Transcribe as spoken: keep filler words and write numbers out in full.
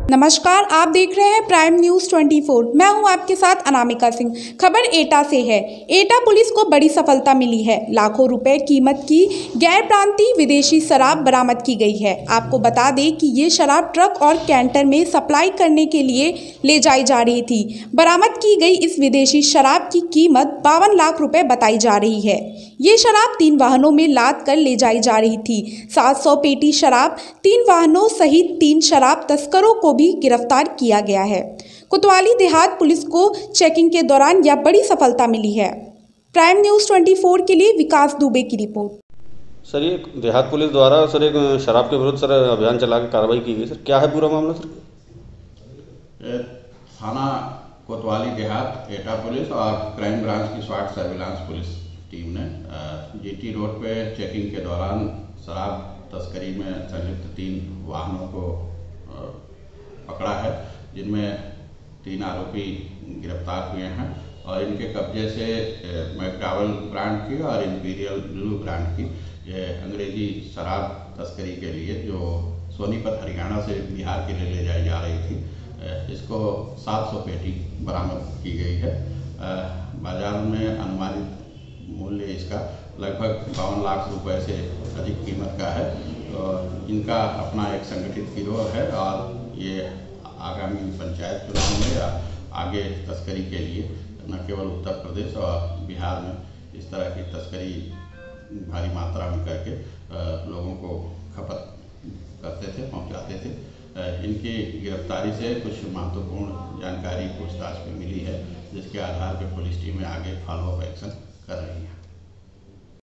नमस्कार, आप देख रहे हैं प्राइम न्यूज चौबीस। मैं हूं आपके साथ अनामिका सिंह। खबर एटा से है। एटा पुलिस को बड़ी सफलता मिली है। लाखों रुपए कीमत की गैर प्रांतीय विदेशी शराब बरामद की गई है। आपको बता दें कि ये शराब ट्रक और कैंटर में सप्लाई करने के लिए ले जाई जा रही थी। बरामद की गई इस विदेशी शराब की कीमत बावन लाख रुपए बताई जा रही है। ये शराब तीन वाहनों में लाद कर ले जाई जा रही थी। सात सौ पेटी शराब, तीन वाहनों सहित तीन शराब तस्करों को भी गिरफ्तार किया गया है। कोतवाली देहात पुलिस को चेकिंग के दौरान यह बड़ी सफलता मिली है। प्राइम न्यूज चौबीस के लिए विकास दुबे की रिपोर्ट। सर, ये देहात पुलिस द्वारा सर एक शराब के विरुद्ध सर अभियान चला के कार्रवाई की गई। सर, क्या है पूरा मामला? सर, थाना कोतवाली देहात एटा पुलिस और क्राइम ब्रांच की स्वाट सर्विलांस पुलिस टीम ने जीटी रोड पे चेकिंग के दौरान शराब तस्करी में संलिप्त तीन वाहनों को पकड़ा है, जिनमें तीन आरोपी गिरफ्तार हुए हैं और इनके कब्जे से मैकडावल ब्रांड की और इंपीरियल ब्लू ब्रांड की ये अंग्रेजी शराब तस्करी के लिए जो सोनीपत हरियाणा से बिहार के लिए ले जाई जा रही थी, इसको सात सौ पेटी बरामद की गई है। बाजार में अनुमानित मूल्य इसका लगभग बावन लाख रुपए से अधिक कीमत का है। तो इनका अपना एक संगठित गिरोह है और ये आगामी पंचायत चुनाव में या आगे तस्करी के लिए न केवल उत्तर प्रदेश और बिहार में इस तरह की तस्करी भारी मात्रा में करके लोगों को खपत करते थे, पहुंचाते थे। इनकी गिरफ्तारी से कुछ महत्वपूर्ण जानकारी पूछताछ में मिली है, जिसके आधार पर पुलिस टीमें आगे फॉलोअप एक्शन कर रही हैं।